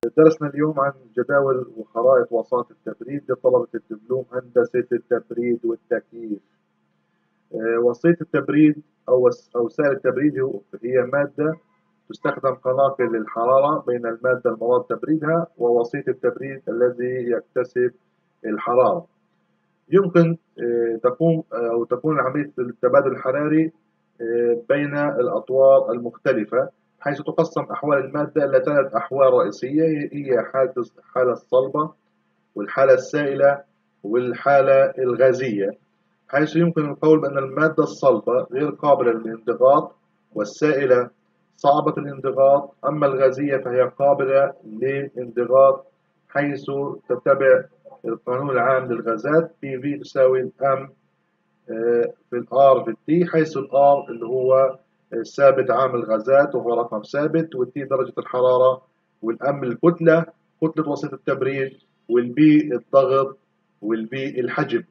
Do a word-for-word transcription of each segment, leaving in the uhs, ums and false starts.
درسنا اليوم عن جداول وخرائط وسائط التبريد لطلبة الدبلوم هندسة التبريد والتكييف. وسيط التبريد أو أو سائل التبريد هي مادة تستخدم كناقل للحرارة بين المادة المراد تبريدها ووسيط التبريد الذي يكتسب الحرارة. يمكن تقوم أو تكون عملية التبادل الحراري بين الأطوار المختلفة، حيث تقسم أحوال المادة إلى ثلاث أحوال رئيسية، هي حالة الحالة الصلبة والحالة السائلة والحالة الغازية، حيث يمكن القول بأن المادة الصلبة غير قابلة للانضغاط والسائلة صعبة الانضغاط، أما الغازية فهي قابلة للانضغاط حيث تتبع القانون العام للغازات بي في تساوي الام في الار في التي، حيث الار اللي هو ثابت عام الغازات وهو رقم ثابت، والتي درجة الحرارة، والام الكتلة كتلة وسيط التبريد، والبي الضغط، والبي الحجم.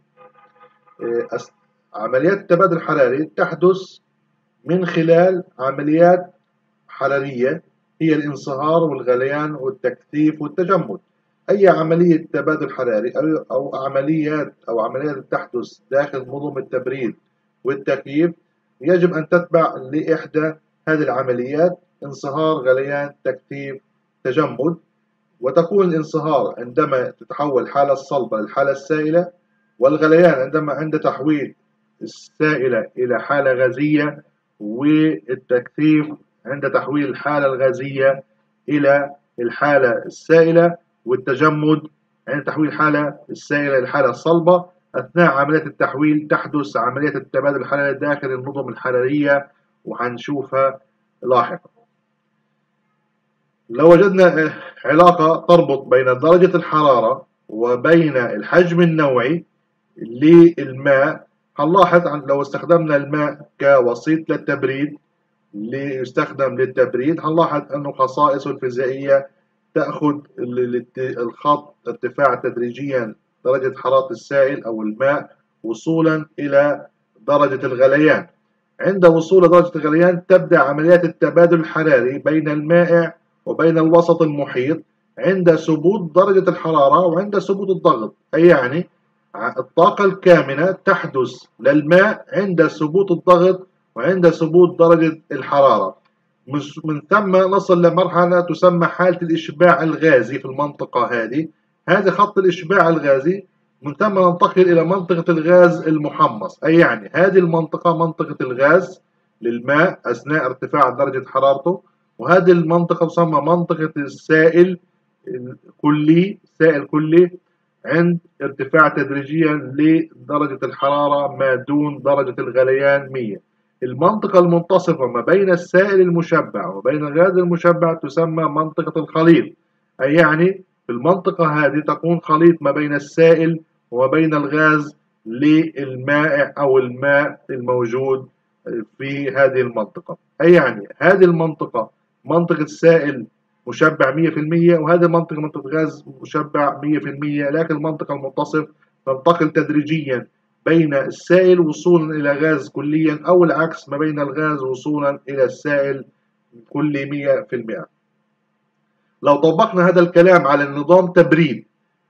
عمليات التبادل الحراري تحدث من خلال عمليات حرارية هي الانصهار والغليان والتكثيف والتجمد. أي عملية تبادل حراري أو عمليات أو عمليات تحدث داخل نظم التبريد والتكييف يجب أن تتبع لإحدى هذه العمليات: انصهار، غليان، تكثيف، تجمد. وتكون الانصهار عندما تتحول الحالة الصلبة للحالة السائلة، والغليان عندما عند تحويل السائلة إلى حالة غازية، والتكثيف عند تحويل الحالة الغازية إلى الحالة السائلة، والتجمد عند تحويل الحالة السائلة إلى الحالة الصلبة. أثناء عملية التحويل تحدث عملية التبادل الحراري داخل النظم الحرارية، وهنشوفها لاحقا. لو وجدنا علاقة تربط بين درجة الحرارة وبين الحجم النوعي للماء، هنلاحظ لو استخدمنا الماء كوسيط للتبريد ليستخدم للتبريد، هنلاحظ أنه خصائصه الفيزيائية تأخذ الخط ارتفاع تدريجيا درجة حرارة السائل أو الماء وصولا إلى درجة الغليان. عند وصول درجة الغليان تبدأ عمليات التبادل الحراري بين المائع وبين الوسط المحيط عند ثبوت درجة الحرارة وعند ثبوت الضغط، أي يعني الطاقة الكامنة تحدث للماء عند ثبوت الضغط وعند ثبوت درجة الحرارة. من ثم نصل لمرحلة تسمى حالة الإشباع الغازي في المنطقة هذه. هذه خط الإشباع الغازي. من ثم ننتقل إلى منطقة الغاز المحمص، أي يعني هذه المنطقة منطقة الغاز للماء أثناء ارتفاع درجة حرارته، وهذه المنطقة تسمى منطقة السائل الكلي، سائل كلي عند ارتفاع تدريجيا لدرجة الحرارة ما دون درجة الغليان مية. المنطقة المنتصفة ما بين السائل المشبع وبين الغاز المشبع تسمى منطقة الخليط، أي يعني في المنطقة هذه تكون خليط ما بين السائل وما بين الغاز للمائع أو الماء الموجود في هذه المنطقة. أي يعني هذه المنطقة منطقة سائل مشبع مية في المية، وهذه المنطقة منطقة غاز مشبع مية في المية، لكن المنطقة المنتصف تنتقل تدريجيا بين السائل وصولا إلى غاز كليا، أو العكس ما بين الغاز وصولا إلى السائل كلي مية في المية. لو طبقنا هذا الكلام على النظام تبريد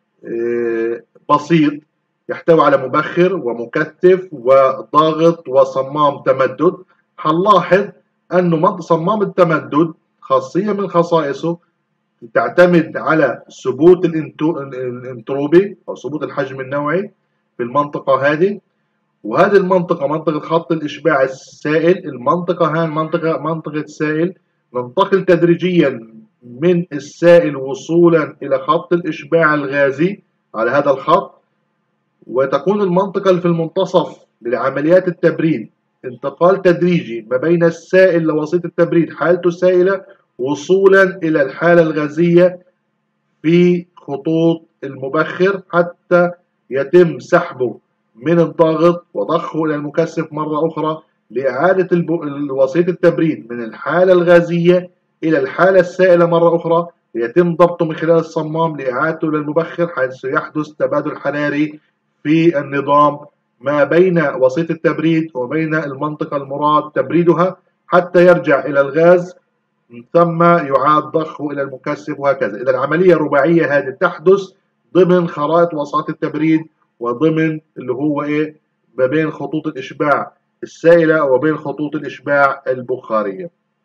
بسيط يحتوي على مبخر ومكثف وضاغط وصمام تمدد، هنلاحظ أنه صمام التمدد خاصية من خصائصه تعتمد على ثبوت الانتروبي أو ثبوت الحجم النوعي في المنطقة هذه. وهذه المنطقة منطقة خط الإشباع السائل، المنطقة هاي منطقة منطقة سائل، ننتقل تدريجيا من السائل وصولا إلى خط الإشباع الغازي على هذا الخط، وتكون المنطقة اللي في المنتصف لعمليات التبريد انتقال تدريجي ما بين السائل لوسيط التبريد حالته سائلة وصولا إلى الحالة الغازية في خطوط المبخر حتى يتم سحبه من الضاغط وضخه إلى المكثف مرة أخرى لإعادة وسيط التبريد من الحالة الغازية إلى الحالة السائلة مرة أخرى، ليتم ضبطه من خلال الصمام لإعادته إلى المبخر، حيث يحدث تبادل حراري في النظام ما بين وسيط التبريد وبين المنطقة المراد تبريدها حتى يرجع إلى الغاز ثم يعاد ضخه إلى المكثف وهكذا. إذا العملية الرباعية هذه تحدث ضمن خرائط وساطات التبريد وضمن اللي هو إيه ما بين خطوط الإشباع السائلة وبين خطوط الإشباع البخارية.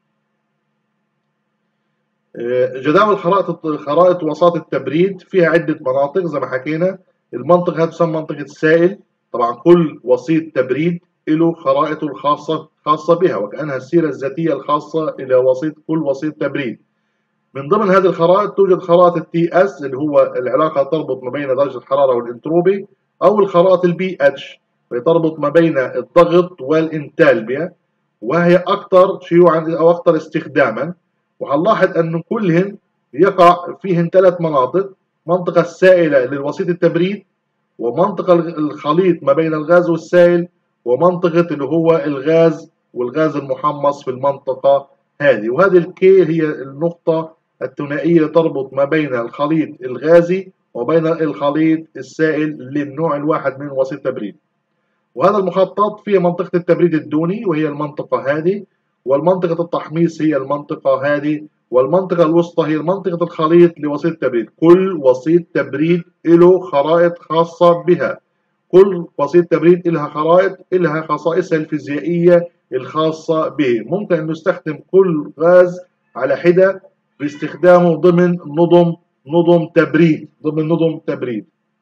جداول خرائط خرائط وساطة التبريد فيها عدة مناطق زي ما حكينا. المنطقة هذه تسمى منطقة السائل. طبعا كل وسيط تبريد له خرائطه الخاصة خاصة بها وكأنها السيرة الذاتية الخاصة إلى وسيط كل وسيط تبريد. من ضمن هذه الخرائط توجد خرائط التي اس اللي هو العلاقة تربط ما بين درجة الحرارة والانتروبي، أو الخرائط البي اتش تربط ما بين الضغط والانتالبيا، وهي أكثر شيوعا أو أكثر استخداما. وهنلاحظ أن كلهن يقع فيهن ثلاث مناطق: منطقة السائلة للوسيط التبريد، ومنطقة الخليط ما بين الغاز والسائل، ومنطقة اللي هو الغاز والغاز المحمص في المنطقة هذه. وهذه الكي هي النقطة الثنائية اللي تربط ما بين الخليط الغازي وبين الخليط السائل للنوع الواحد من وسيط التبريد. وهذا المخطط فيه منطقة التبريد الدوني وهي المنطقة هذه، والمنطقة التحميص هي المنطقة هذه، والمنطقة الوسطى هي منطقة الخليط لوسيط التبريد. كل وسيط تبريد له خرائط خاصة بها، كل وسيط تبريد لها خرائط لها خصائصها الفيزيائية الخاصة به. ممكن أن نستخدم كل غاز على حدة باستخدامه ضمن نظم نظم تبريد ضمن نظم تبريد.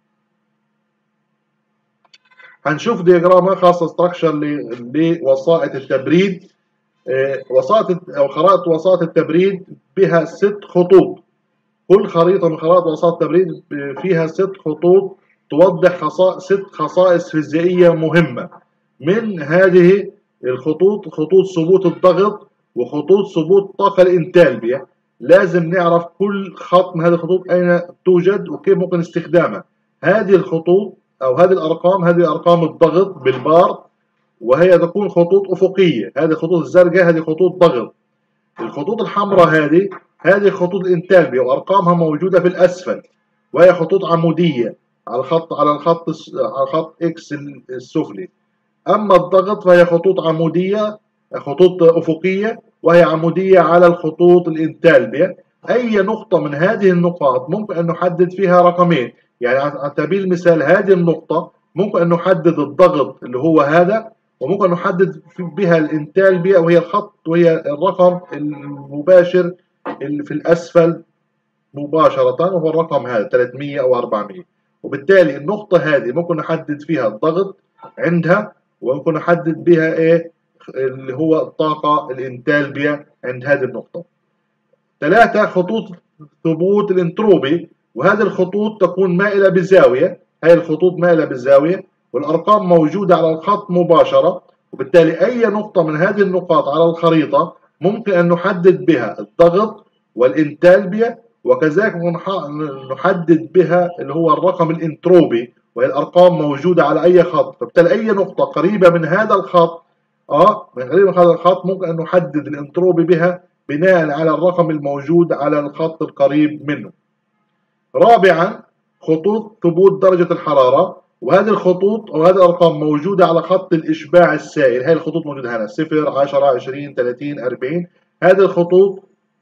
هنشوف دياجرام خاصة ستراكشر لوسائط التبريد. وسائط أو خرائط وسائط التبريد بها ست خطوط. كل خريطة من خرائط وسائط التبريد فيها ست خطوط توضح خصائص ست خصائص فيزيائية مهمة. من هذه الخطوط خطوط ثبوت الضغط وخطوط ثبوت الطاقة الانتالبية. لازم نعرف كل خط من هذه الخطوط أين توجد وكيف ممكن استخدامها. هذه الخطوط أو هذه الأرقام هذه أرقام الضغط بالبار، وهي تكون خطوط أفقية. هذه الخطوط الزرقاء هذه خطوط ضغط. الخطوط الحمراء هذه هذه خطوط الانتالبية وأرقامها موجودة في الأسفل، وهي خطوط عمودية على الخط على الخط على خط إكس السفلي. أما الضغط فهي خطوط عمودية خطوط أفقية وهي عمودية على الخطوط الانتالبية. أي نقطة من هذه النقاط ممكن أن نحدد فيها رقمين. يعني على سبيل المثال هذه النقطة ممكن أن نحدد الضغط اللي هو هذا، وممكن نحدد بها الانتالبية وهي الخط وهي الرقم المباشر اللي في الأسفل مباشرة، وهو الرقم هذا ثلاثمية أو أربعمية. وبالتالي النقطة هذه ممكن نحدد فيها الضغط عندها، وممكن نحدد بها إيه اللي هو الطاقة الانتالبية عند هذه النقطة. ثلاثة خطوط ثبوت الانتروبي، وهذه الخطوط تكون مائلة بزاوية. هذه الخطوط مائلة بالزاوية والأرقام موجودة على الخط مباشرة. وبالتالي أي نقطة من هذه النقاط على الخريطة ممكن أن نحدد بها الضغط والانتالبية، وكذلك نحدد بها اللي هو الرقم الانتروبي، وهي الأرقام موجودة على أي خط. فبالتالي أي نقطة قريبة من هذا الخط اه من قريبة من هذا الخط ممكن أن نحدد الانتروبي بها بناء على الرقم الموجود على الخط القريب منه. رابعا خطوط ثبوت درجة الحرارة، وهذه الخطوط أو هذه الأرقام موجودة على خط الإشباع السائل. هذه الخطوط موجودة هنا صفر عشرة عشرين ثلاثين أربعين. هذه الخطوط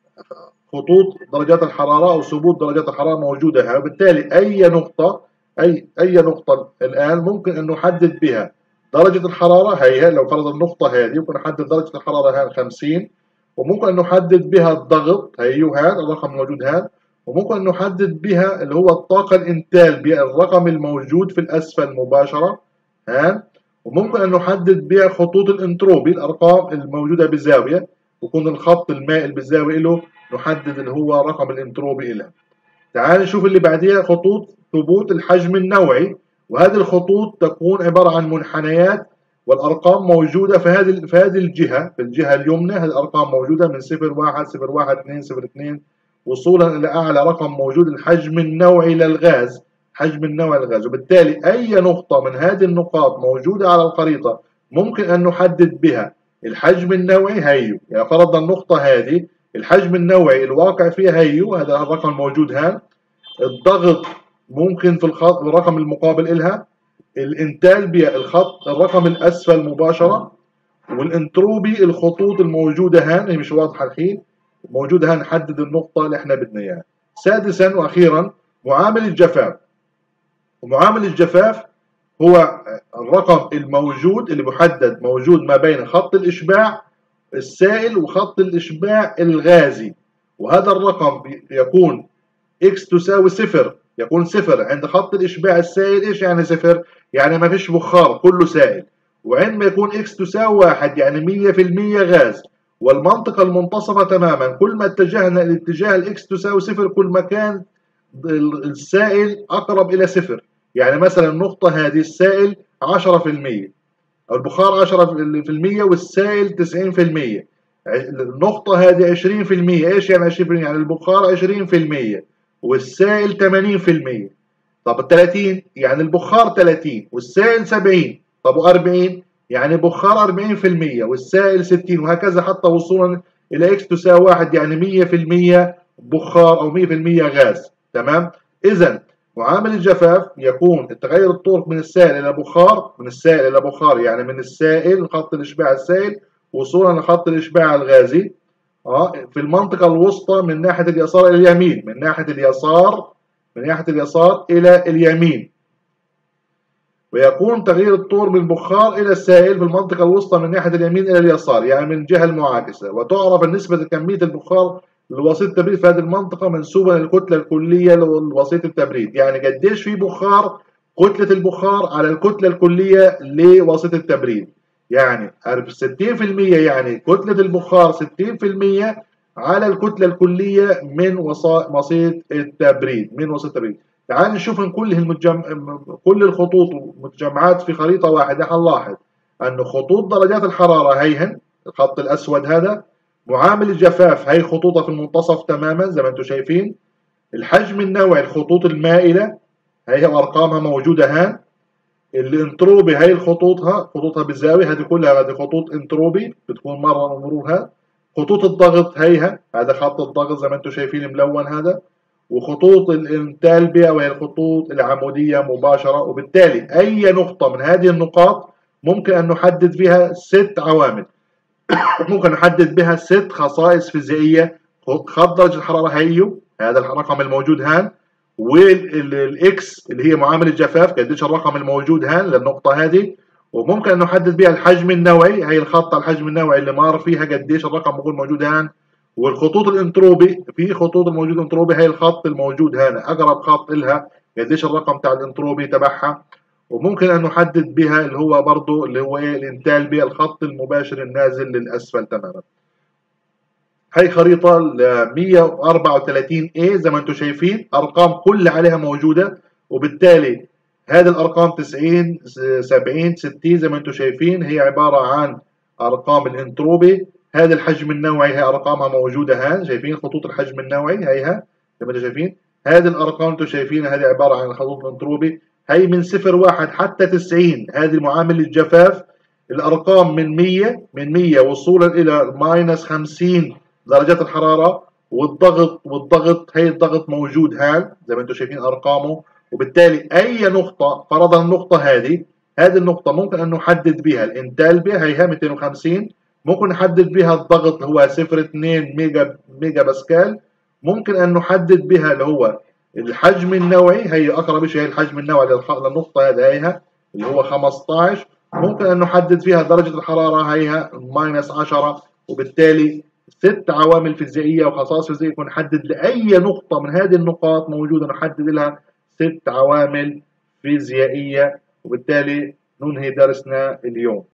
خطوط درجات الحرارة أو ثبوت درجات الحرارة موجودة هنا. وبالتالي أي نقطة أي أي نقطة الآن ممكن أن نحدد بها درجة الحرارة. هي لو فرض النقطة هذه ممكن نحدد درجة الحرارة هان خمسين، وممكن أن نحدد بها الضغط هي هان الرقم الموجود هان، وممكن أن نحدد بها اللي هو الطاقة الانتالبية الرقم الموجود في الأسفل مباشرة هان، وممكن أن نحدد بها خطوط الانتروبي الأرقام الموجودة بزاوية، ويكون الخط المائل بالزاوية له نحدد اللي هو رقم الانتروبي له. تعال نشوف اللي بعديها خطوط ثبوت الحجم النوعي، وهذه الخطوط تكون عبارة عن منحنيات والأرقام موجودة في هذه في هذه الجهة في الجهة اليمنى. هذه الأرقام موجودة من صفر واحد صفر واحد اثنين صفر اثنين وصولا إلى أعلى رقم موجود الحجم النوعي للغاز حجم النوعي للغاز. وبالتالي أي نقطة من هذه النقاط موجودة على الخريطة ممكن أن نحدد بها الحجم النوعي هيو. يعني فرضنا النقطة هذه الحجم النوعي الواقع فيها هيو، هذا الرقم الموجود هان. الضغط ممكن في الخط الرقم المقابل إلها، الانتالبيا الخط الرقم الأسفل مباشرة، والانتروبي الخطوط الموجودة هان هي مش واضحة الحين، موجودة هان نحدد النقطة اللي احنا بدنا اياها. سادسا واخيرا معامل الجفاف. ومعامل الجفاف هو الرقم الموجود اللي محدد موجود ما بين خط الإشباع السائل وخط الإشباع الغازي، وهذا الرقم يكون x تساوي صفر، يكون صفر عند خط الإشباع السائل. إيش يعني صفر؟ يعني ما فيش بخار، كله سائل. وعندما يكون x تساوي واحد يعني مية في المية غاز، والمنطقة المنتصفة تماما، كل ما اتجهنا لاتجاه الإكس تساوي صفر كل ما كان السائل أقرب إلى صفر. يعني مثلا النقطة هذه السائل عشرة في المية أو البخار عشرة في المية والسائل تسعين في المية. النقطة هذه عشرين في المية. إيش يعني عشرين في المية؟ يعني البخار عشرين في المية والسائل ثمانين في المية. طب ال ثلاثين يعني البخار ثلاثين والسائل سبعين. طب و40 يعني بخار أربعين في المية والسائل ستين، وهكذا حتى وصولا إلى إكس تساوي واحد يعني مية في المية بخار أو مية في المية غاز. تمام؟ إذا معامل الجفاف يكون التغير الطرق من السائل إلى بخار، من السائل إلى بخار يعني من السائل خط الإشباع السائل وصولا لخط الإشباع الغازي اه في المنطقة الوسطى من ناحية اليسار إلى اليمين، من ناحية اليسار من ناحية اليسار إلى اليمين. ويكون تغيير الطور من البخار إلى السائل في المنطقة الوسطى من ناحية اليمين إلى اليسار يعني من الجهة المعاكسة. وتعرف النسبة كمية البخار لوسيط التبريد في هذه المنطقة منسوبة للكتلة الكلية لوسيط التبريد، يعني قديش في بخار، كتلة البخار على الكتلة الكلية لوسيط التبريد. يعني ستين في المية يعني كتلة البخار ستين في المية على الكتلة الكلية من وسيط التبريد من وسيط التبريد. تعال نشوف من كل المجم... كل الخطوط والمتجمعات في خريطة واحدة. حنلاحظ أن خطوط درجات الحرارة هيهن الخط الأسود هذا، معامل الجفاف هي خطوطها في المنتصف تماما زي ما انتم شايفين. الحجم النوعي الخطوط المائلة هي أرقامها موجودة هان. الانتروبي هي خطوطها خطوطها بالزاوية، هذه كلها هذه خطوط انتروبي بتكون مرة مرورها. خطوط الضغط هيها، هذا خط الضغط زي ما انتم شايفين ملون هذا. وخطوط الانتالبية وهي الخطوط العمودية مباشرة. وبالتالي أي نقطة من هذه النقاط ممكن أن نحدد فيها ست عوامل، ممكن نحدد بها ست خصائص فيزيائية. خط درجة الحرارة هيو، هذا الرقم الموجود هان، والاكس اللي هي معامل الجفاف قديش الرقم الموجود هان للنقطة هذه. وممكن أن نحدد بها الحجم النوعي، هي الخط الحجم النوعي اللي مار فيها قديش الرقم بيكون موجود هان. والخطوط الانتروبي، في خطوط الموجود انتروبي هي الخط الموجود هنا اقرب خط لها قديش الرقم تاع الانتروبي تبعها. وممكن ان نحدد بها اللي هو برضه اللي هو ايه الانتالبي، الخط المباشر النازل للاسفل تماما. هي خريطه مية وأربعة وثلاثين اي زي ما انتم شايفين، ارقام كلها عليها موجوده. وبالتالي هذه الارقام تسعين سبعين ستين زي ما انتم شايفين هي عباره عن ارقام الانتروبي. هذا الحجم النوعي هي ارقامها موجوده هان، شايفين خطوط الحجم النوعي هيها زي ما انتم شايفين. هذه الارقام انتم شايفينها هذه عباره عن خطوط الانتروبي، هي من صفر واحد حتى تسعين هذه معامل الجفاف. الارقام من مية من مية وصولا الى ماينس خمسين درجات الحراره. والضغط والضغط هي الضغط موجود هان زي ما انتم شايفين ارقامه. وبالتالي اي نقطه فرضا النقطه هذه هذه النقطه ممكن ان نحدد بها الانتالبي هيها مئتين وخمسين، ممكن نحدد بها الضغط هو صفر فاصلة اثنين ميجا ميجا باسكال، ممكن ان نحدد بها اللي هو الحجم النوعي هي اقرب شيء الحجم النوعي للنقطه هذه هيها اللي هو خمسطعش، ممكن ان نحدد فيها درجه الحراره هيها ماينس عشرة. وبالتالي ست عوامل فيزيائيه وخصائص فيزيائيه نحدد لاي نقطه من هذه النقاط موجوده نحدد لها ست عوامل فيزيائيه. وبالتالي ننهي درسنا اليوم.